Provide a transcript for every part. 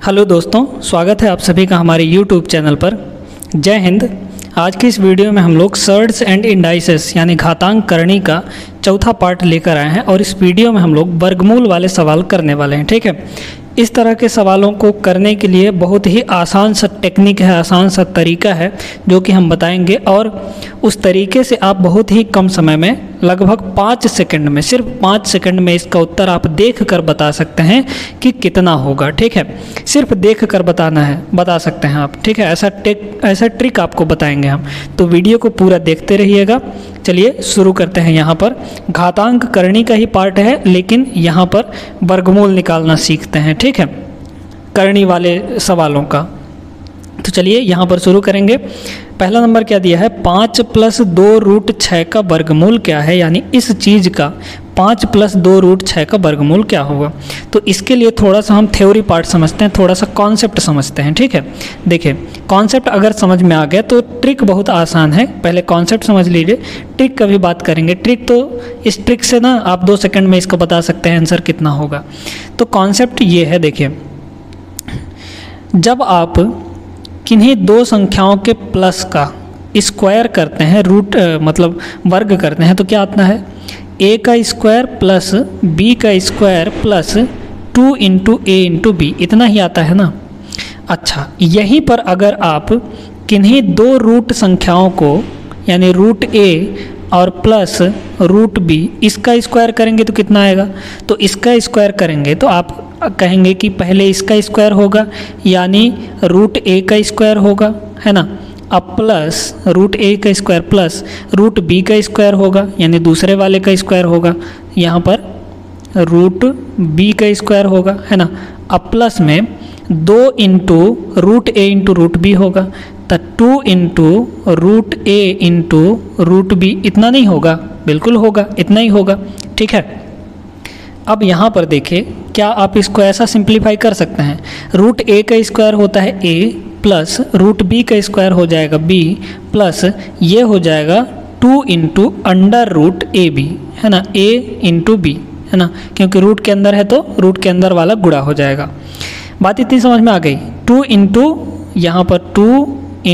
Hello दोस्तों, स्वागत है आप सभी का हमारे YouTube चैनल पर। जय हिंद। आज की इस वीडियो में हम लोग सर्ड्स एंड इंडाइसेस यानी घातांक करणी का चौथा पार्ट लेकर आए हैं और इस वीडियो में हम लोग वर्गमूल वाले सवाल करने वाले हैं। ठीक है, इस तरह के सवालों को करने के लिए बहुत ही आसान सा टेक्निक है, आसान सा तरीका है जो कि हम बताएंगे और उस तरीके से आप बहुत ही कम समय में लगभग 5 सेकंड में, सिर्फ 5 सेकंड में इसका उत्तर आप देख कर बता सकते हैं कि कितना होगा। ठीक है, सिर्फ देख कर बता सकते हैं आप। ठीक है, ऐसा ट्रिक आपको बताएंगे हम, तो वीडियो को पूरा देखते रहिएगा। चलिए शुरू करते हैं। यहाँ पर घातांक करणी का ही पार्ट है, लेकिन यहाँ पर वर्गमूल निकालना सीखते हैं। ठीक है, करणी वाले सवालों का। तो चलिए यहाँ पर शुरू करेंगे। पहला नंबर क्या दिया है, 5 + 2 रूट 6 का वर्गमूल क्या है, यानी इस चीज़ का 5 + 2 रूट 6 का वर्गमूल क्या होगा। तो इसके लिए थोड़ा सा हम थ्योरी पार्ट समझते हैं, थोड़ा सा कॉन्सेप्ट समझते हैं। ठीक है, देखिए कॉन्सेप्ट अगर समझ में आ गया तो ट्रिक बहुत आसान है। पहले कॉन्सेप्ट समझ लीजिए, ट्रिक का भी बात करेंगे। ट्रिक तो इस ट्रिक से ना आप 2 सेकंड में इसको बता सकते हैं आंसर कितना होगा। तो कॉन्सेप्ट ये है, देखिए जब आप किन्हीं 2 संख्याओं के प्लस का स्क्वायर करते हैं, मतलब वर्ग करते हैं, तो क्या आता है, a का स्क्वायर प्लस b का स्क्वायर प्लस 2 × a × b, इतना ही आता है ना। अच्छा, यहीं पर अगर आप किन्हीं 2 रूट संख्याओं को यानी रूट a और प्लस रूट b इसका स्क्वायर करेंगे तो कितना आएगा। तो इसका स्क्वायर करेंगे तो आप कहेंगे कि पहले इसका स्क्वायर होगा यानी रूट a का स्क्वायर होगा, है ना। अब प्लस रूट a का स्क्वायर प्लस रूट b का स्क्वायर होगा यानी दूसरे वाले का स्क्वायर होगा, यहाँ पर रूट b का स्क्वायर होगा, है ना। अब प्लस में 2 × रूट a × रूट b होगा, तो 2 × रूट a × रूट b, इतना नहीं होगा, बिल्कुल होगा, इतना ही होगा। ठीक है, अब यहाँ पर देखिए क्या आप इसको ऐसा सिंप्लीफाई कर सकते हैं। रूट a का स्क्वायर होता है a प्लस रूट b का स्क्वायर हो जाएगा b प्लस ये हो जाएगा 2 × √ab, है ना, a × b, है ना, क्योंकि रूट के अंदर है तो रूट के अंदर वाला गुणा हो जाएगा। बात इतनी समझ में आ गई। 2 × यहाँ पर 2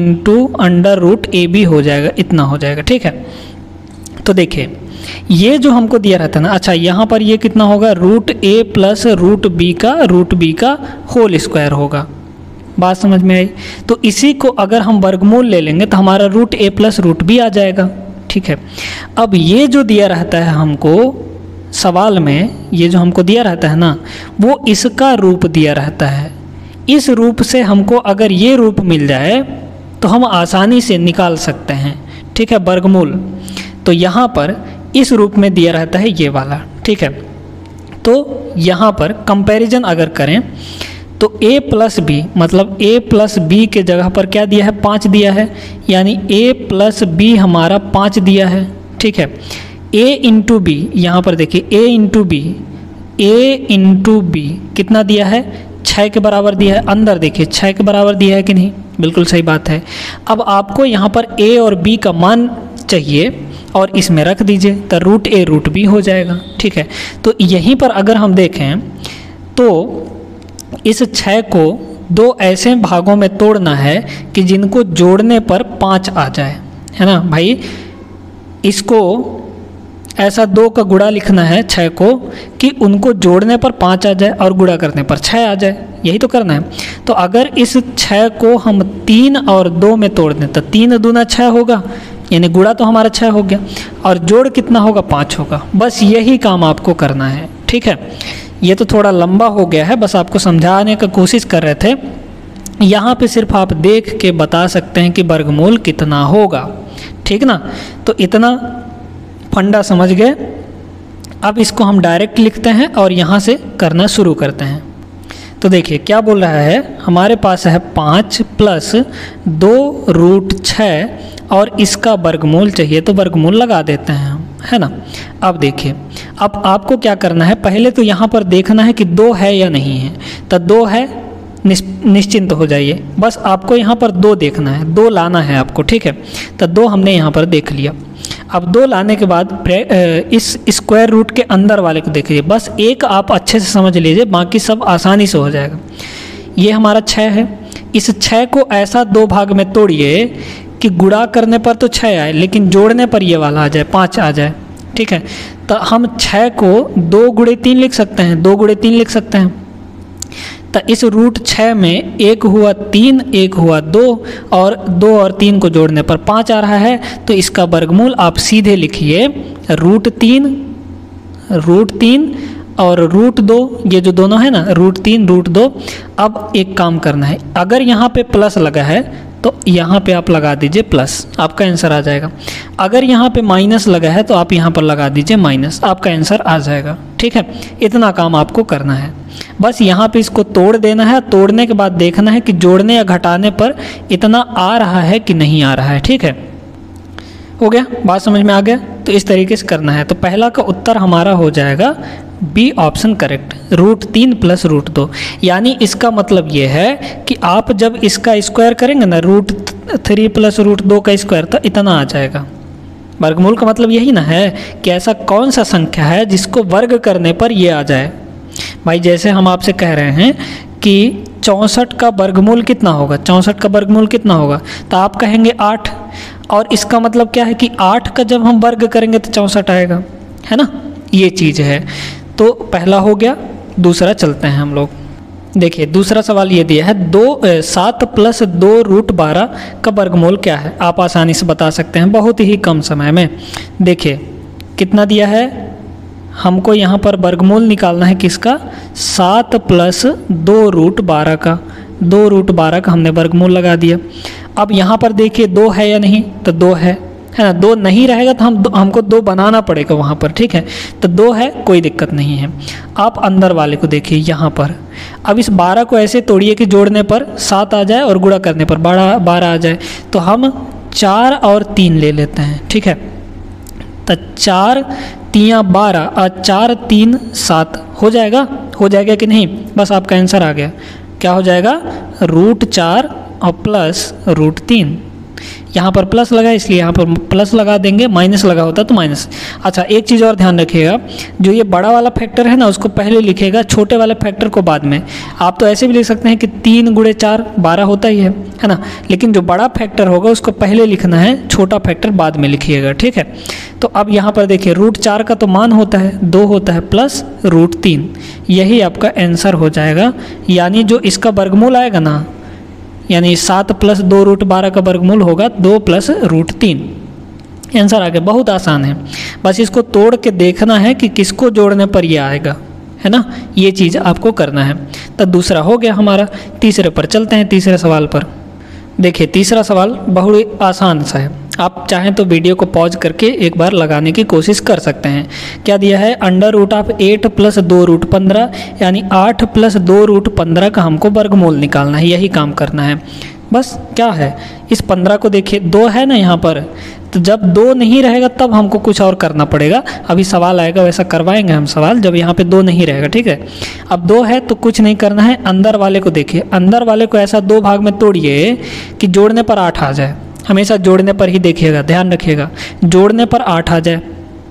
× √ab हो जाएगा, इतना हो जाएगा। ठीक है, तो देखिए ये जो हमको दिया रहता है ना, अच्छा यहाँ पर ये कितना होगा, root a plus root b का होल स्क्वायर होगा। बात समझ में आई। तो इसी को अगर हम वर्गमूल ले लेंगे तो हमारा root a plus root b आ जाएगा। ठीक है, अब ये जो दिया रहता है हमको सवाल में, ये जो हमको दिया रहता है ना, वो इसका रूप दिया रहता है। इस रूप से हमको अगर ये रूप मिल जाए तो हम आसानी से निकाल सकते हैं। ठीक है, वर्गमूल तो यहाँ पर इस रूप में दिया रहता है ये वाला। ठीक है, तो यहाँ पर कंपैरिजन अगर करें तो a + b, मतलब a + b के जगह पर क्या दिया है, 5 दिया है, यानी a + b हमारा 5 दिया है। ठीक है, a × b, यहाँ पर देखिए a × b कितना दिया है, 6 के बराबर दिया है। अंदर देखिए 6 के बराबर दिया है कि नहीं, बिल्कुल सही बात है। अब आपको यहाँ पर a और b का मान चाहिए और इसमें रख दीजिए, तो रूट a रूट b हो जाएगा। ठीक है, तो यहीं पर अगर हम देखें तो इस 6 को 2 ऐसे भागों में तोड़ना है कि जिनको जोड़ने पर 5 आ जाए, है ना भाई। इसको ऐसा 2 का गुणा लिखना है 6 को कि उनको जोड़ने पर 5 आ जाए और गुणा करने पर 6 आ जाए, यही तो करना है। तो अगर इस 6 को हम 3 और 2 में तोड़ दें तो 3 दूना 6 होगा, यानी गुणा तो हमारा 6 हो गया और जोड़ कितना होगा, 5 होगा। बस यही काम आपको करना है। ठीक है, ये तो थोड़ा लंबा हो गया है, बस आपको समझाने का कोशिश कर रहे थे। यहाँ पे सिर्फ आप देख के बता सकते हैं कि वर्गमूल कितना होगा। ठीक ना, तो इतना फंडा समझ गए। अब इसको हम डायरेक्ट लिखते हैं और यहाँ से करना शुरू करते हैं। तो देखिए क्या बोल रहा है, हमारे पास है 5 + 2 रूट 6 और इसका वर्गमूल चाहिए, तो वर्गमूल लगा देते हैं हम, है ना। अब देखिए, अब आपको क्या करना है, पहले तो यहाँ पर देखना है कि 2 है या नहीं है। तो 2 है, निश्चिंत हो जाइए, बस आपको यहाँ पर 2 देखना है, 2 लाना है आपको। ठीक है, तो 2 हमने यहाँ पर देख लिया। अब 2 लाने के बाद इस स्क्वायर रूट के अंदर वाले को देखिए, बस एक आप अच्छे से समझ लीजिए, बाकी सब आसानी से हो जाएगा। ये हमारा 6 है। इस 6 को ऐसा 2 भाग में तोड़िए कि गुणा करने पर तो 6 आए, लेकिन जोड़ने पर ये वाला आ जाए, 5 आ जाए। ठीक है, तो हम 6 को 2 गुणे 3 लिख सकते हैं, 2 गुणे 3 लिख सकते हैं। तो इस रूट 6 में एक हुआ 3, एक हुआ 2, और 2 और 3 को जोड़ने पर 5 आ रहा है। तो इसका वर्गमूल आप सीधे लिखिए रूट 3 और रूट 2, ये जो दोनों है ना, रूट 3 रूट 2। अब एक काम करना है, अगर यहाँ पे प्लस लगा है तो यहाँ पे आप लगा दीजिए प्लस, आपका आंसर आ जाएगा। अगर यहाँ पे माइनस लगा है तो आप यहाँ पर लगा दीजिए माइनस, आपका आंसर आ जाएगा। ठीक है, इतना काम आपको करना है। बस यहाँ पे इसको तोड़ देना है, तोड़ने के बाद देखना है कि जोड़ने या घटाने पर इतना आ रहा है कि नहीं आ रहा है। ठीक है, हो गया, बात समझ में आ गया। तो इस तरीके से करना है। तो पहला का उत्तर हमारा हो जाएगा B option correct, root 3 plus root 2। यानी इसका मतलब ये है कि आप जब इसका स्क्वायर करेंगे ना, रूट 3 प्लस रूट 2 का स्क्वायर, तो इतना आ जाएगा। वर्गमूल का मतलब यही ना है कि ऐसा कौन सा संख्या है जिसको वर्ग करने पर ये आ जाए। भाई जैसे हम आपसे कह रहे हैं कि 64 का वर्गमूल कितना होगा, 64 का वर्गमूल कितना होगा, तो आप कहेंगे 8, और इसका मतलब क्या है कि 8 का जब हम वर्ग करेंगे तो 64 आएगा, है ना, ये चीज़ है। तो पहला हो गया। दूसरा चलते हैं हम लोग। देखिए दूसरा सवाल ये दिया है 7 प्लस 2 रूट 12 का वर्गमूल क्या है। आप आसानी से बता सकते हैं बहुत ही कम समय में। देखिए कितना दिया है, हमको यहाँ पर वर्गमूल निकालना है किसका, 7 प्लस 2 रूट 12 का। 2 रूट 12 का हमने वर्गमूल लगा दिया। अब यहाँ पर देखिए 2 है या नहीं, तो 2 है ना। 2 नहीं रहेगा तो हमको 2 बनाना पड़ेगा वहाँ पर। ठीक है, तो 2 है, कोई दिक्कत नहीं है। आप अंदर वाले को देखिए यहाँ पर। अब इस 12 को ऐसे तोड़िए कि जोड़ने पर 7 आ जाए और गुणा करने पर 12 आ जाए। तो हम 4 और 3 ले लेते हैं। ठीक है, तो 4 3 12 और 4 3 7 हो जाएगा कि नहीं। बस आपका आंसर आ गया। क्या हो जाएगा, रूट 4 और प्लस रूट 3। यहाँ पर प्लस लगा इसलिए यहाँ पर प्लस लगा देंगे, माइनस लगा होता तो माइनस। अच्छा एक चीज़ और ध्यान रखिएगा, जो ये बड़ा वाला फैक्टर है ना उसको पहले लिखिएगा, छोटे वाले फैक्टर को बाद में। आप तो ऐसे भी लिख सकते हैं कि 3 गुणे 4 12 होता ही है ना, लेकिन जो बड़ा फैक्टर होगा उसको पहले लिखना है, छोटा फैक्टर बाद में लिखिएगा। ठीक है, तो अब यहाँ पर देखिए रूट 4 का तो मान होता है 2 होता है, प्लस रूट 3, यही आपका आंसर हो जाएगा। यानी जो इसका वर्गमूल आएगा ना, यानी 7 प्लस 2 रूट 12 का वर्गमूल होगा 2 प्लस रूट 3। आंसर आ गया, बहुत आसान है। बस इसको तोड़ के देखना है कि किसको जोड़ने पर ये आएगा, है ना, ये चीज़ आपको करना है। तो दूसरा हो गया हमारा। तीसरे पर चलते हैं, तीसरे सवाल पर। देखिए तीसरा सवाल बहुत आसान सा है। आप चाहें तो वीडियो को पॉज करके एक बार लगाने की कोशिश कर सकते हैं। क्या दिया है, under root of 8 plus 2 root 15, यानी 8 प्लस 2 रूट 15 का हमको वर्गमूल निकालना है, यही काम करना है। बस क्या है, इस 15 को देखिए 2 है ना यहाँ पर, तो जब 2 नहीं रहेगा तब हमको कुछ और करना पड़ेगा। अभी सवाल आएगा वैसा करवाएंगे हम सवाल, जब यहाँ पे 2 नहीं रहेगा। ठीक है, अब 2 है तो कुछ नहीं करना है। अंदर वाले को देखिए, अंदर वाले को ऐसा 2 भाग में तोड़िए कि जोड़ने पर 8 आ जाए। हमेशा जोड़ने पर ही देखिएगा, ध्यान रखिएगा, जोड़ने पर 8 आ जाए।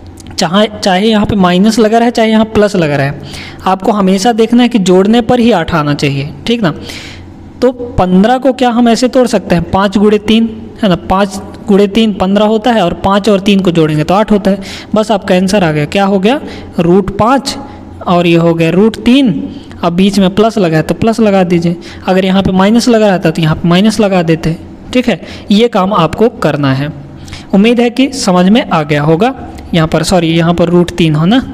चाहे यहाँ पे माइनस लगा रहे चाहे यहाँ प्लस लगा रहे, आपको हमेशा देखना है कि जोड़ने पर ही 8 आना चाहिए। ठीक ना, तो 15 को क्या हम ऐसे तोड़ सकते हैं, 5 गुणे 3 है ना, 5 गुणे 3 15 होता है, और 5 और 3 को जोड़ेंगे तो 8 होता है। बस आपका आंसर आ गया। क्या हो गया, रूट 5 और ये हो गया रूट 3। अब बीच में प्लस लगा है तो प्लस लगा दीजिए, अगर यहाँ पे माइनस लगा रहता तो यहाँ पे माइनस लगा देते। ठीक है, ये काम आपको करना है। उम्मीद है कि समझ में आ गया होगा। यहाँ पर रूट 3 हो ना,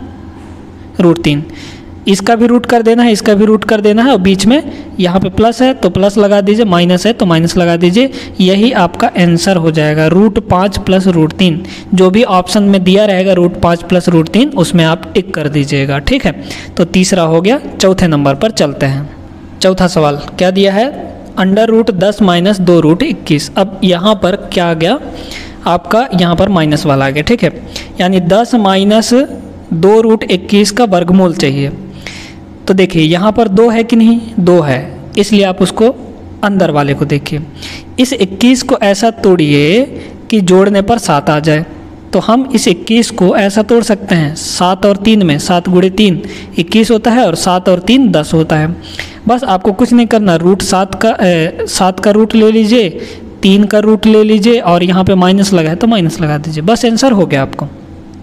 रूट 3, इसका भी रूट कर देना है, इसका भी रूट कर देना है, और बीच में यहाँ पे प्लस है तो प्लस लगा दीजिए, माइनस है तो माइनस लगा दीजिए। यही आपका आंसर हो जाएगा, रूट 5 प्लस रूट 3। जो भी ऑप्शन में दिया रहेगा रूट 5 प्लस रूट 3, उसमें आप टिक कर दीजिएगा। ठीक है, तो तीसरा हो गया। चौथे नंबर पर चलते हैं। चौथा सवाल क्या दिया है, अंडर रूट 10 माइनस 2 रूट 21। अब यहाँ पर क्या आ गया आपका, यहाँ पर माइनस वाला आ गया। ठीक है, यानी 10 माइनस 2 रूट 21 का वर्गमूल चाहिए। तो देखिए यहाँ पर 2 है कि नहीं, 2 है, इसलिए आप उसको अंदर वाले को देखिए। इस 21 को ऐसा तोड़िए कि जोड़ने पर 7 आ जाए। तो हम इस 21 को ऐसा तोड़ सकते हैं 7 और 3 में, 7 गुणे 3 21 होता है और 7 और 3 10 होता है। बस आपको कुछ नहीं करना, रूट 7 का रूट ले लीजिए, 3 का रूट ले लीजिए और यहाँ पे माइनस लगा है तो माइनस लगा दीजिए, बस आंसर हो गया आपको।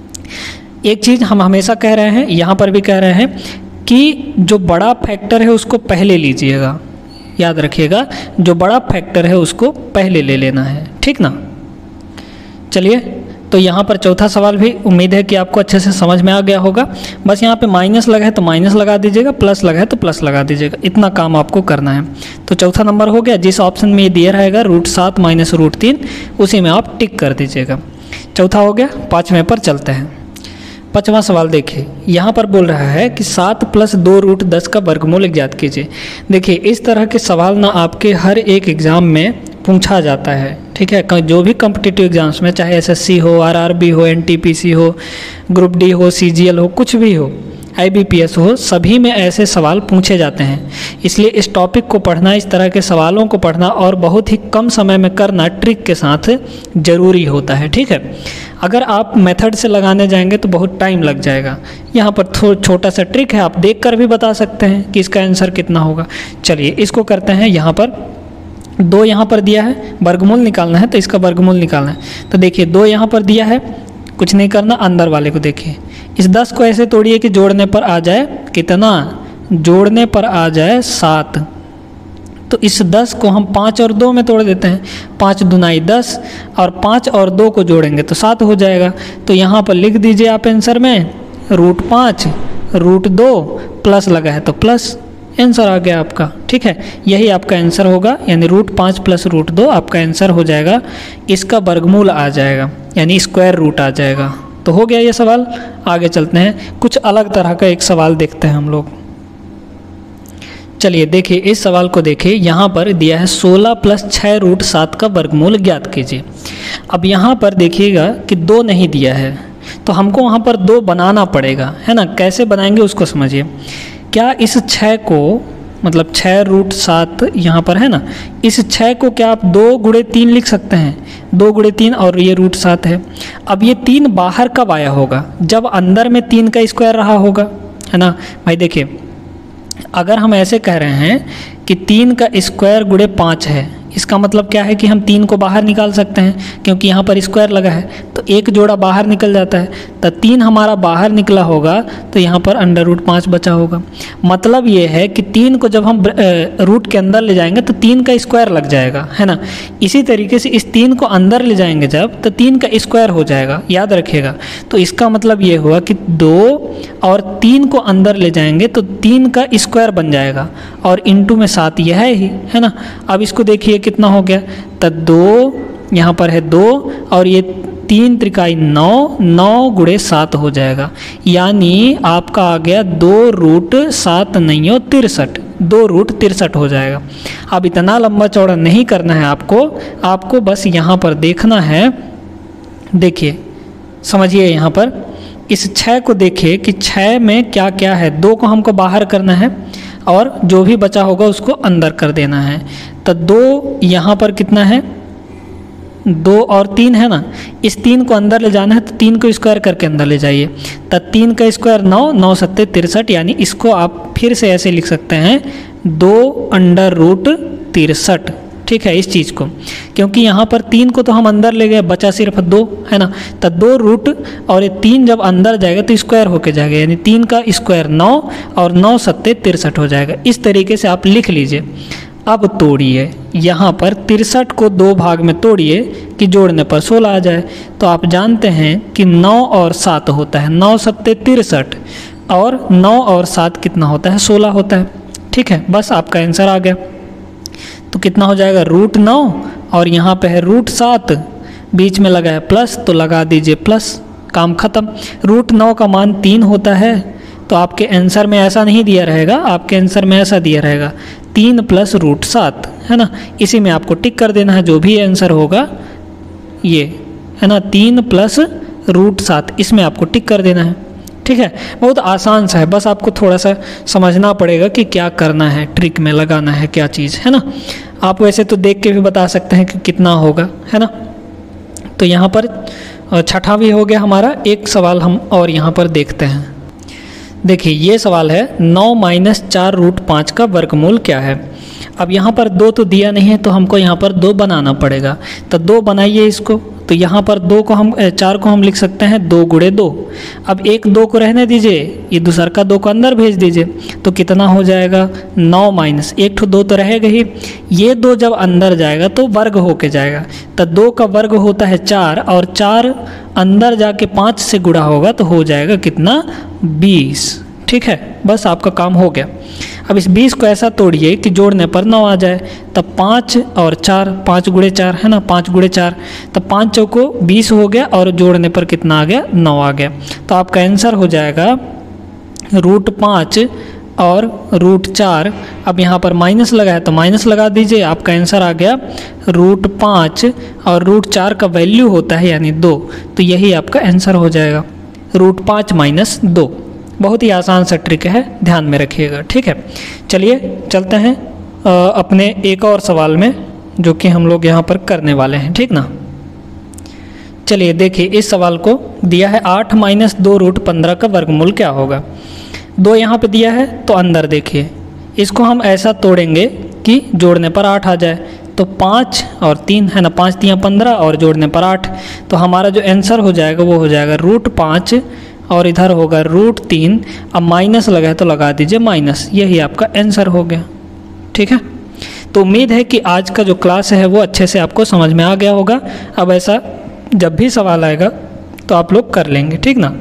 एक चीज़ हम हमेशा कह रहे हैं, यहाँ पर भी कह रहे हैं कि जो बड़ा फैक्टर है उसको पहले लीजिएगा, याद रखिएगा जो बड़ा फैक्टर है उसको पहले ले लेना है, ठीक ना। चलिए, तो यहाँ पर चौथा सवाल भी उम्मीद है कि आपको अच्छे से समझ में आ गया होगा। बस यहाँ पे माइनस लगा है तो माइनस लगा दीजिएगा, प्लस लगा है तो प्लस लगा दीजिएगा, इतना काम आपको करना है। तो चौथा नंबर हो गया, जिस ऑप्शन में ये दिया रहेगा √7 माइनस √3 उसी में आप टिक कर दीजिएगा। चौथा हो गया। पाँचवें पर चलते हैं। पाँचवा सवाल देखिए, यहाँ पर बोल रहा है कि 7 + 2 √10 का वर्गमूल ज्ञात कीजिए। देखिए, इस तरह के सवाल ना आपके हर एक एग्ज़ाम में पूछा जाता है, ठीक है। जो भी कॉम्पिटिटिव एग्जाम्स में, चाहे SSC हो, RRB हो, NTPC हो, ग्रुप डी हो, CGL हो, कुछ भी हो, IBPS हो, सभी में ऐसे सवाल पूछे जाते हैं। इसलिए इस टॉपिक को पढ़ना, इस तरह के सवालों को पढ़ना और बहुत ही कम समय में करना ट्रिक के साथ ज़रूरी होता है, ठीक है। अगर आप मेथड से लगाने जाएंगे तो बहुत टाइम लग जाएगा। यहाँ पर छोटा सा ट्रिक है, आप देखकर भी बता सकते हैं कि इसका आंसर कितना होगा। चलिए इसको करते हैं। यहाँ पर 2 यहाँ पर दिया है, वर्गमूल निकालना है तो इसका वर्गमूल निकालना है। तो देखिए 2 यहाँ पर दिया है, कुछ नहीं करना, अंदर वाले को देखिए। इस 10 को ऐसे तोड़िए कि जोड़ने पर आ जाए कितना, जोड़ने पर आ जाए 7। तो इस 10 को हम 5 और 2 में तोड़ देते हैं, 5 दूनाई 10 और 5 और 2 को जोड़ेंगे तो 7 हो जाएगा। तो यहाँ पर लिख दीजिए आप आंसर में √5 √2 प्लस लगा है तो प्लस, आंसर आ गया आपका, ठीक है। यही आपका आंसर होगा, यानी √5 + √2 आपका आंसर हो जाएगा। इसका वर्गमूल आ जाएगा, यानी स्क्वायर रूट आ जाएगा। तो हो गया ये सवाल। आगे चलते हैं, कुछ अलग तरह का एक सवाल देखते हैं हम लोग। चलिए देखिए, इस सवाल को देखिए, यहाँ पर दिया है 16 + 6 √7 का वर्गमूल ज्ञात कीजिए। अब यहाँ पर देखिएगा कि 2 नहीं दिया है, तो हमको वहाँ पर 2 बनाना पड़ेगा, है ना। कैसे बनाएंगे उसको समझिए। क्या इस 6 को, मतलब 6 √7 यहाँ पर है ना, इस 6 को क्या आप 2 गुणे 3 लिख सकते हैं? 2 गुणे 3 और ये √7 है। अब ये 3 बाहर कब आया होगा? जब अंदर में 3 का स्क्वायर रहा होगा, है ना भाई। देखिए, अगर हम ऐसे कह रहे हैं कि 3 का स्क्वायर गुणे 5 है, इसका मतलब क्या है कि हम 3 को बाहर निकाल सकते हैं, क्योंकि यहाँ पर स्क्वायर लगा है तो एक जोड़ा बाहर निकल जाता है। तो 3 हमारा बाहर निकला होगा तो यहाँ पर √5 बचा होगा। मतलब ये है कि 3 को जब हम रूट के अंदर ले जाएंगे तो 3 का स्क्वायर लग जाएगा, है ना। इसी तरीके से इस 3 को अंदर ले जाएंगे जब, तो 3 का स्क्वायर हो जाएगा, याद रखिएगा। तो इसका मतलब ये हुआ कि 2 और 3 को अंदर ले जाएंगे तो 3 का स्क्वायर बन जाएगा और इंटू में 7 यह है ना। अब इसको देखिए कितना हो गया, तो 2 यहाँ पर है 2 और ये 3 त्रिकाई 9, 9 गुणे 7 हो जाएगा। यानी आपका आ गया 2 √7 नहीं हो 63, 2 √63 हो जाएगा। अब इतना लंबा चौड़ा नहीं करना है आपको बस यहाँ पर देखना है। देखिए समझिए, यहाँ पर इस 6 को देखिए कि 6 में क्या क्या है। 2 को हमको बाहर करना है और जो भी बचा होगा उसको अंदर कर देना है। तो 2 यहाँ पर कितना है, 2 और 3 है ना, इस 3 को अंदर ले जाना है तो 3 को स्क्वायर करके अंदर ले जाइए। तो 3 का स्क्वायर 9, 9 7 63, यानी इसको आप फिर से ऐसे लिख सकते हैं 2 √63, ठीक है। इस चीज़ को, क्योंकि यहाँ पर 3 को तो हम अंदर ले गए, बचा सिर्फ 2, है ना। तो 2 रूट और ये 3 जब अंदर जाएगा तो स्क्वायर होके जाएगा, यानी 3 का स्क्वायर 9 और 9 7 63 हो जाएगा। इस तरीके से आप लिख लीजिए। अब तोड़िए, यहाँ पर 63 को 2 भाग में तोड़िए कि जोड़ने पर 16 आ जाए। तो आप जानते हैं कि 9 और 7 होता है, 9 7 63 और 9 और 7 कितना होता है, 16 होता है, ठीक है। बस आपका आंसर आ गया। तो कितना हो जाएगा, √9 और यहाँ पे है √7, बीच में लगा है प्लस तो लगा दीजिए प्लस, काम खत्म। √9 का मान 3 होता है, तो आपके आंसर में ऐसा नहीं दिया रहेगा, आपके आंसर में ऐसा दिया रहेगा 3 + √7, है ना। इसी में आपको टिक कर देना है, जो भी आंसर होगा ये, है ना, 3 + √7, इसमें आपको टिक कर देना है, ठीक है। बहुत आसान सा है, बस आपको थोड़ा सा समझना पड़ेगा कि क्या करना है, ट्रिक में लगाना है क्या चीज़, है ना। आप वैसे तो देख के भी बता सकते हैं कि कितना होगा, है ना। तो यहाँ पर छठा भी हो गया हमारा। एक सवाल हम और यहाँ पर देखते हैं। देखिए ये सवाल है 9 माइनस 4 रूट 5 का वर्गमूल क्या है। अब यहाँ पर 2 तो दिया नहीं है तो हमको यहाँ पर 2 बनाना पड़ेगा। तो 2 बनाइए इसको। तो यहाँ पर 4 को हम लिख सकते हैं 2 गुणे 2। अब एक 2 को रहने दीजिए, ये दूसरा का 2 को अंदर भेज दीजिए। तो कितना हो जाएगा 9 माइनस 1 तो 2 तो रहेगा ही, ये 2 जब अंदर जाएगा तो वर्ग होके जाएगा। तो 2 का वर्ग होता है 4 और 4 अंदर जाके 5 से गुणा होगा तो हो जाएगा कितना 20। ठीक है, बस आपका काम हो गया। अब इस 20 को ऐसा तोड़िए कि जोड़ने पर 9 आ जाए। तब 5 और 4, 5 गुणे 4 है ना, 5 गुणे 4, तब 5 चौको 20 हो गया और जोड़ने पर कितना आ गया 9 आ गया। तो आपका आंसर हो जाएगा रूट 5 और रूट 4। अब यहाँ पर माइनस लगा है तो माइनस लगा दीजिए, आपका आंसर आ गया रूट 5 और रूट 4 का वैल्यू होता है यानी 2, तो यही आपका आंसर हो जाएगा रूट 5 माइनस 2। बहुत ही आसान सा ट्रिक है, ध्यान में रखिएगा। ठीक है, चलिए चलते हैं अपने एक और सवाल में जो कि हम लोग यहाँ पर करने वाले हैं। ठीक ना, चलिए देखिए इस सवाल को दिया है 8 माइनस 2 रूट 15 का वर्गमूल क्या होगा। 2 यहाँ पे दिया है तो अंदर देखिए, इसको हम ऐसा तोड़ेंगे कि जोड़ने पर 8 आ जाए। तो 5 और 3 है ना, 5 3 15 और जोड़ने पर 8। तो हमारा जो आंसर हो जाएगा वो हो जाएगा रूट 5 और इधर होगा रूट 3। अब माइनस लगा है तो लगा दीजिए माइनस, यही आपका आंसर हो गया। ठीक है, तो उम्मीद है कि आज का जो क्लास है वो अच्छे से आपको समझ में आ गया होगा। अब ऐसा जब भी सवाल आएगा तो आप लोग कर लेंगे। ठीक ना,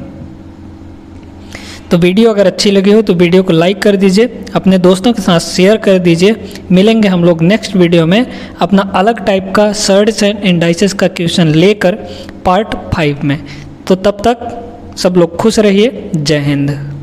तो वीडियो अगर अच्छी लगी हो तो वीडियो को लाइक कर दीजिए, अपने दोस्तों के साथ शेयर कर दीजिए। मिलेंगे हम लोग नेक्स्ट वीडियो में अपना अलग टाइप का सर्ड्स एंड इंडाइसेस का क्वेश्चन लेकर पार्ट 5 में। तो तब तक सब लोग खुश रहिए। जय हिंद।